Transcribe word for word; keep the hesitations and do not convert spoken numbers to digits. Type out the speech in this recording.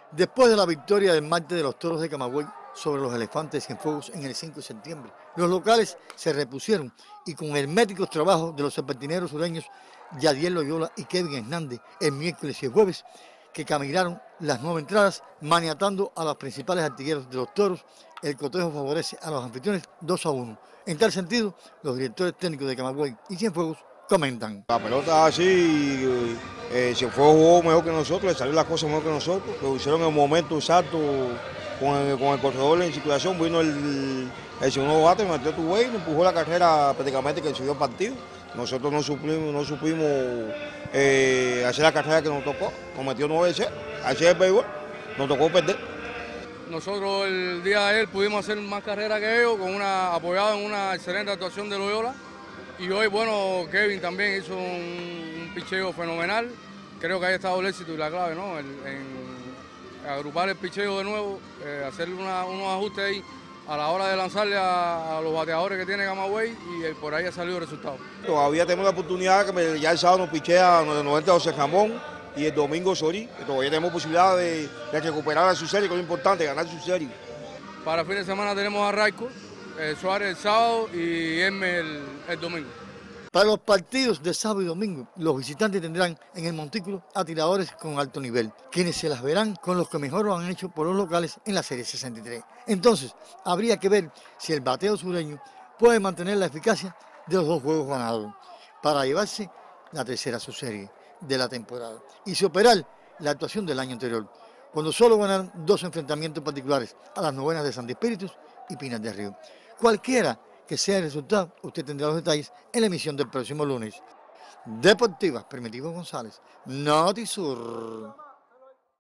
Después de la victoria del martes de los Toros de Camagüey sobre los Elefantes de Cienfuegos en el cinco de septiembre, los locales se repusieron y con herméticos trabajos de los serpentineros sureños Yadiel Loyola y Kevin Hernández el miércoles y el jueves, que caminaron las nueve entradas maniatando a los principales artilleros de los Toros, el cotejo favorece a los anfitriones dos a uno. En tal sentido, los directores técnicos de Camagüey y Cienfuegos comentan. La pelota así, eh, Cienfuegos jugó mejor que nosotros, le salió las cosas mejor que nosotros, lo hicieron en el momento exacto con el, con el corredor en circulación, vino el, el segundo bate, metió tu güey, empujó la carrera prácticamente que decidió el partido. Nosotros no supimos, no supimos eh, hacer la carrera que nos tocó, nos metió nueve cero, así es el béisbol, nos tocó perder. Nosotros el día de ayer pudimos hacer más carrera que ellos, con una, apoyado en una excelente actuación de Loyola. Y hoy, bueno, Kevin también hizo un, un picheo fenomenal. Creo que ahí ha estado el éxito y la clave, ¿no? El, en agrupar el picheo de nuevo, eh, hacer una, unos ajustes ahí a la hora de lanzarle a, a los bateadores que tiene Camagüey y eh, por ahí ha salido el resultado. Todavía tenemos la oportunidad que me, ya el sábado nos pichea el noventa José Ramón y el domingo Sorí, que todavía tenemos posibilidad de, de recuperar a su serie, que es lo importante, ganar su serie. Para fin de semana tenemos a Raico, eh, Suárez el sábado y Hermes el, el domingo. Para los partidos de sábado y domingo, los visitantes tendrán en el montículo a tiradores con alto nivel, quienes se las verán con los que mejor lo han hecho por los locales en la Serie sesenta y tres. Entonces, habría que ver si el bateo sureño puede mantener la eficacia de los dos juegos ganados para llevarse la tercera subserie de la temporada y superar la actuación del año anterior, cuando solo ganaron dos enfrentamientos particulares a las novenas de Santi Espíritus y Pinas del Río. Cualquiera que sea el resultado, usted tendrá los detalles en la emisión del próximo lunes. Deportivas, Primitivo González, Notisur.